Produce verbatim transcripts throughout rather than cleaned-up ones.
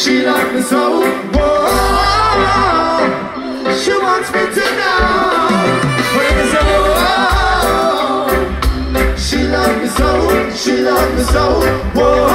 She loves me so. Whoa. She wants me to know. When it's oh, she loves me so. She loves me so. Whoa.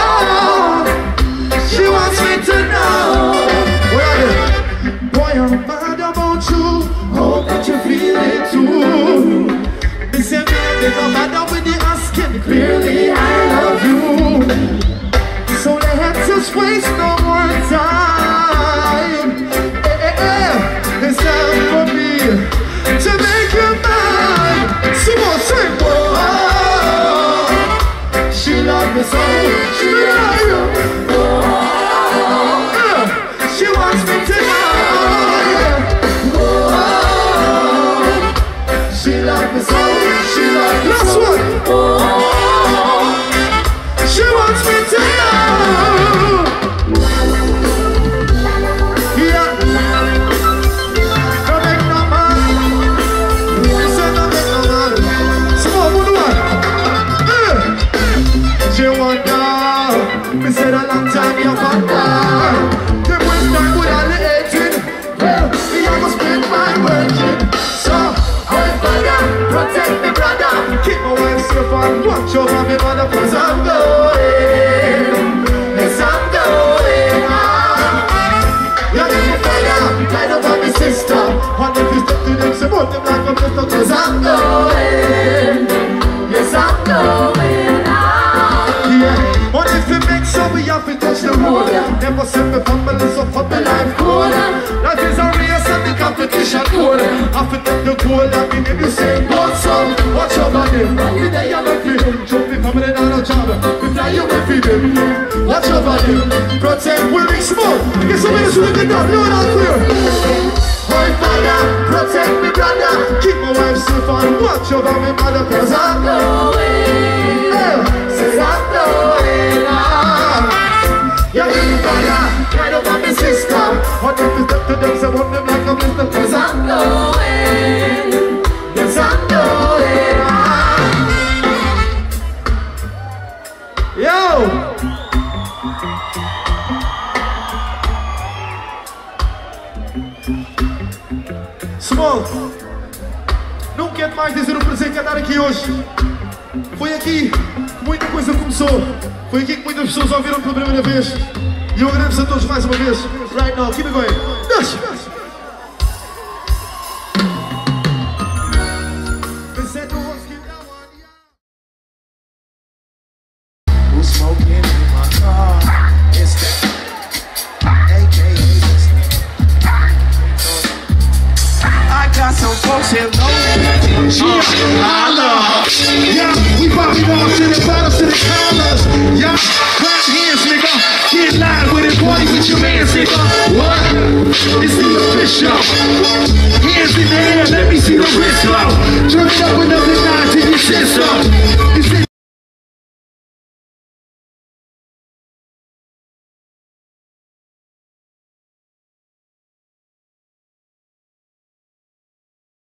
She wants me to know. What are you? Boy, I'm mad about you. Hope that you feel it too. This ain't me, they don't matter when they asking. Clearly, I love you. So let's just waste no more time. Hey, hey, hey. It's time for me to make you mine. Someone say, whoa. She loves me so. She loves me. She wants me to know. Whoa. She loves me so. She loves me so. Whoa. She wants me to know. Yeah. Don't make no man. Say don't make no man. Small good one. Yeah. She wonder. Me said a long time you wonder. The first time we all eighteen. Well, me I must spend my working. So, Holy Father, protect me brother. Keep my wife safe and watch over me mother. Cause I'm going. Yes, I'm going on. You give me fire, light up on me sister. One if you step to them, say both them like a pistol. Cause I'm going. Yes, I'm going on. Yeah. But if you make sure we have to touch the road. Never send me family, so for the life code. Life is a race and the competition code. I fit up the goal and me if you say go some. Watch over them, you there you make me. Show me family down the job. We fly you with them. Watch over them, protect we big small. Get some minutes to get down, you and I'm clear. Holy Father, protect me brother. Keep my wife safe and watch over me mother. Cause I'm going. Says I'm going on. You give me fire, right over me sister. What if you step to them, say want them like a blister. Cause I'm going. Yes, I'm going on. Yo! Small, nunca é demais dizer o prazer de cantar aqui hoje. Foi aqui que muita coisa começou. Foi aqui que muitas pessoas ouviram pela primeira vez. E eu agradeço a todos mais uma vez. Right now, keep it going. Deixa! Who's smoking in my car? It's that A K A I got some folks here know She holla. Yeah, we probably want to the bottles to the collars. Yeah, clap hands, nigga. Get live with it, party with your mans, nigga. What? It's the official. Hands in the air, let me see the wrist flow. Turn it up another